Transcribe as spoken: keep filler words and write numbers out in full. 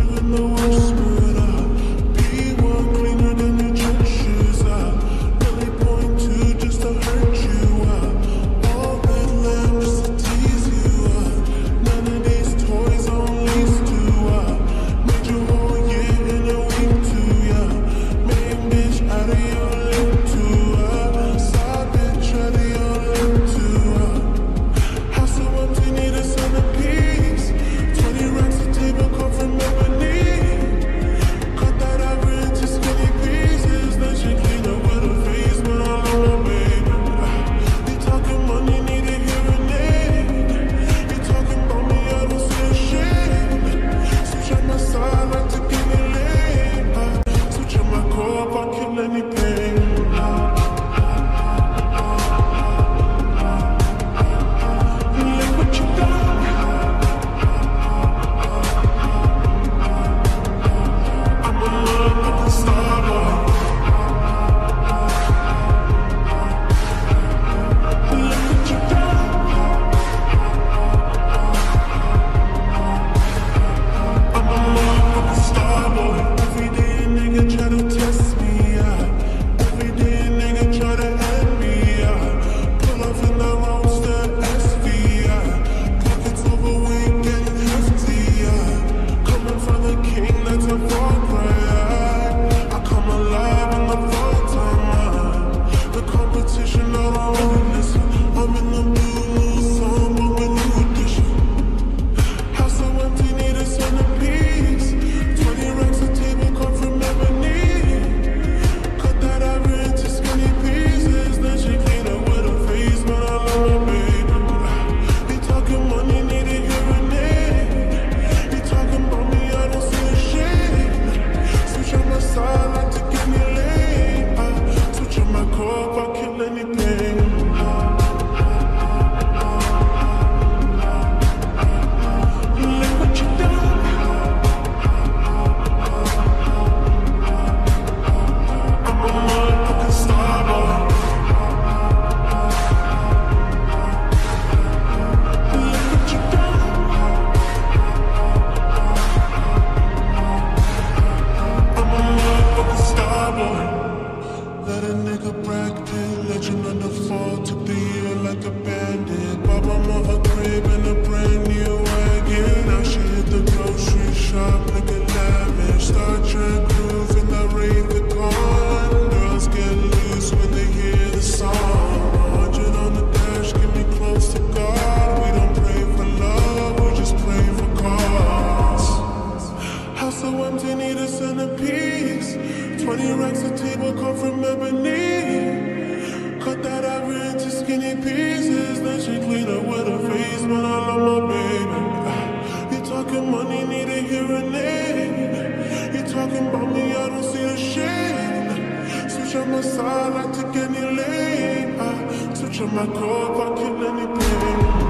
you in the worst mood. I be one cleaner than your church shoes. I really point to just to hurt you. I all red lamb just to tease you. I none of these toys on lease to. I made you whole year in a week too. Yeah, main bitch out of your league too. I side bitch out of your league too. I house so empty, need a centerpiece. Twenty racks of table come from ebony. Cut that ivory into skinny pieces. Then she clean up with her face, but I love my baby. You talking money, need a hearing aid. You talking about me, I don't see a shade. Switch on my side, like to give me lane. I switch on my core, I kill any pain. Look what you done. I'm a motherfucking star boy. Look what you done. I'm a motherfucking star boy. Every day a nigga try to test me, yeah. Every day a nigga try to end me, yeah. Pull off in the roadster S V, yeah. Pockets overweight, getting hefty, yeah. Coming from the king, that's a far cry, yeah. I come alive in the fall time, yeah. The competition, I don't really listen. I'm in the blue moon song, but with new edition. House so empty, need a centerpiece. Twenty racks of table come from ebony. Cut that ivory into skinny pieces. Then she clean up with her face, but I love my baby. You talking money, need a hearing aid. You talking about me, I don't see a shade. Switch on my side, like to give me lane. I switch on my core, I kill any pain. Look what you done. I'm a motherfucking star boy. Look what you done. I'm a motherfucking star boy. Let a nigga brag, pin legend on the fall. Took the year like a bandit. Bought my mother crib in a brand new wagon. Now she hit the grocery shop, looking lavish. Star Trek groove in the rave the con. Girls get loose when they hear the song. Hundred on the dash, get me close to God. We don't pray for love, we just pray for cause. House so empty, need a centerpiece. Twenty racks of table come from ebony. Cut that ivory into skinny pieces. Then she clean up with her face, but I love my baby. You talking money, need a hearing aid. You talking about me, I don't see a shade. Switch on my side, like to get any lane. I switch on my core, I kill any pain.